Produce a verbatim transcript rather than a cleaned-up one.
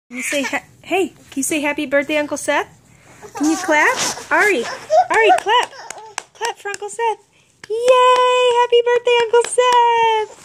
Can you say, ha hey, can you say happy birthday, Uncle Seth? Can you clap? Ari, Ari, clap. Clap for Uncle Seth. Yay! Happy birthday, Uncle Seth!